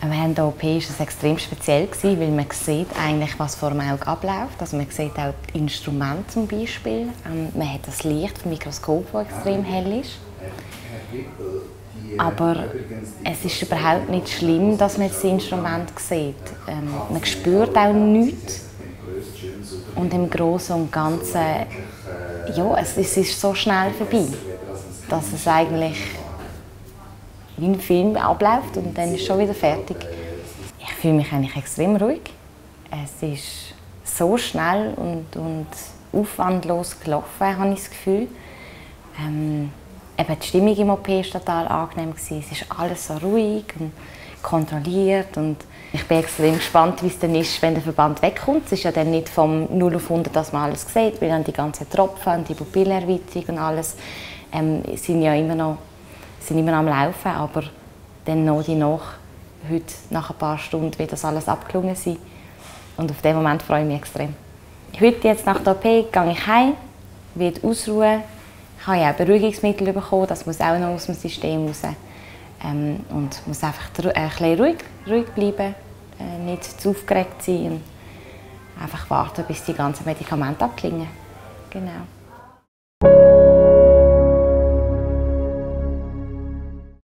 Während der OP war es extrem speziell, weil man sieht eigentlich, was vor dem Auge abläuft. Also man sieht auch die Instrumente zum Beispiel. Man hat das Licht vom Mikroskop, das extrem hell ist. Aber es ist überhaupt nicht schlimm, dass man das Instrument sieht. Man spürt auch nichts. Und im Großen und Ganzen, ja, es ist so schnell vorbei, dass es eigentlich wie ein Film abläuft und dann ist es schon wieder fertig. Ich fühle mich eigentlich extrem ruhig. Es ist so schnell und aufwandlos gelaufen, habe ich das Gefühl. Eben die Stimmung im OP war total angenehm. Es ist alles so ruhig und kontrolliert. Und ich bin extrem gespannt, wie es dann ist, wenn der Verband wegkommt. Es ist ja dann nicht vom 0 auf 100, dass man alles sieht, weil dann die ganzen Tropfen und die Pupillenerweiterung und alles sind ja immer noch am Laufen. Aber dann heute nach ein paar Stunden wird das alles abgelungen sein. Und auf den Moment freue ich mich extrem. Heute, jetzt nach der OP, gehe ich heim, werde ausruhen. Ich habe ja auch Beruhigungsmittel bekommen, das muss auch noch aus dem System raus. Und muss einfach ein bisschen ruhig bleiben, nicht zu aufgeregt sein und einfach warten, bis die ganzen Medikamente abklingen. Genau.